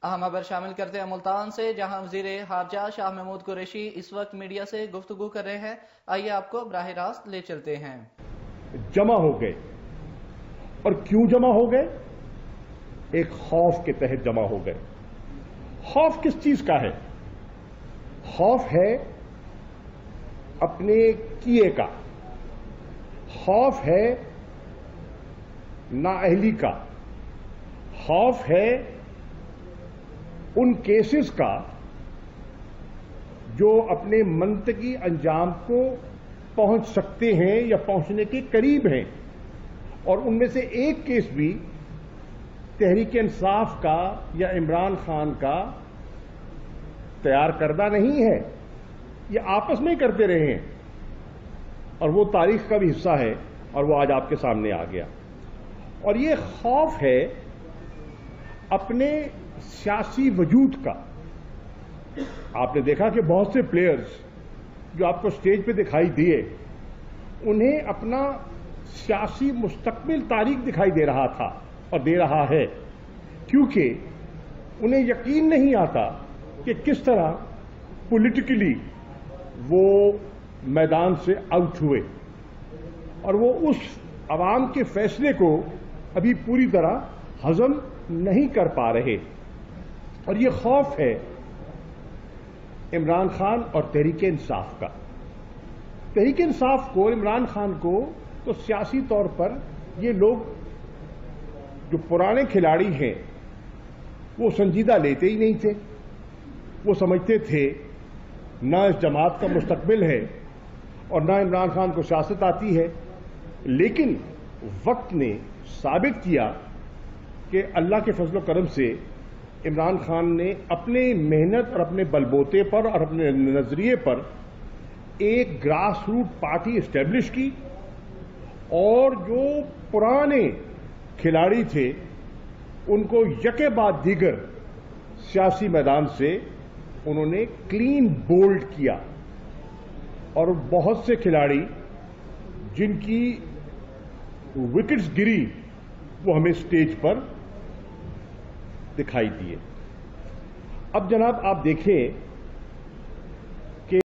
اہم خبر شامل کرتے ہیں ملتان سے، جہاں وزیر خارجہ شاہ محمود قریشی اس وقت میڈیا سے گفتگو کر رہے ہیں۔ آئیے آپ کو براہ راست لے چلتے ہیں۔ جمع ہو گئے، اور کیوں جمع ہو گئے؟ ایک خوف کے تحت جمع ہو گئے۔ خوف کس چیز کا ہے؟ خوف ہے اپنے کیے کا، خوف ہے نااہلی کا، خوف ہے ان کیسز کا جو اپنے منطقی انجام کو پہنچ سکتے ہیں یا پہنچنے کے قریب ہیں، اور ان میں سے ایک کیس بھی تحریک انصاف کا یا عمران خان کا تیار کردہ نہیں ہے، یہ آپس میں ہی کرتے رہے ہیں، اور وہ تاریخ کا بھی حصہ ہے، اور وہ آج آپ کے سامنے آ گیا۔ اور یہ خوف ہے اپنے سیاسی وجود کا۔ آپ نے دیکھا کہ بہت سے پلیئرز جو آپ کو سٹیج پہ دکھائی دیے، انہیں اپنا سیاسی مستقبل تاریک دکھائی دے رہا تھا اور دے رہا ہے، کیونکہ انہیں یقین نہیں آتا کہ کس طرح پولیٹیکلی وہ میدان سے آؤٹ ہوئے، اور وہ اس عوام کے فیصلے کو ابھی پوری طرح ہضم نہیں کر پا رہے۔ اور یہ خوف ہے عمران خان اور تحریک انصاف کا۔ تحریک انصاف کو، عمران خان کو تو سیاسی طور پر یہ لوگ جو پرانے کھلاڑی ہیں وہ سنجیدہ لیتے ہی نہیں تھے۔ وہ سمجھتے تھے نہ اس جماعت کا مستقبل ہے اور نہ عمران خان کو سیاست آتی ہے، لیکن وقت نے ثابت کیا کہ اللہ کے فضل و کرم سے عمران خان نے اپنے محنت اور اپنے بلبوتے پر اور اپنے نظریے پر ایک گراس روٹ پارٹی اسٹیبلش کی، اور جو پرانے کھلاڑی تھے ان کو یکے بعد دیگر سیاسی میدان سے انہوں نے کلین بولڈ کیا، اور بہت سے کھلاڑی جن کی وکٹس گری وہ ہمیں سٹیج پر دکھائی دیے۔ اب جناب آپ دیکھیں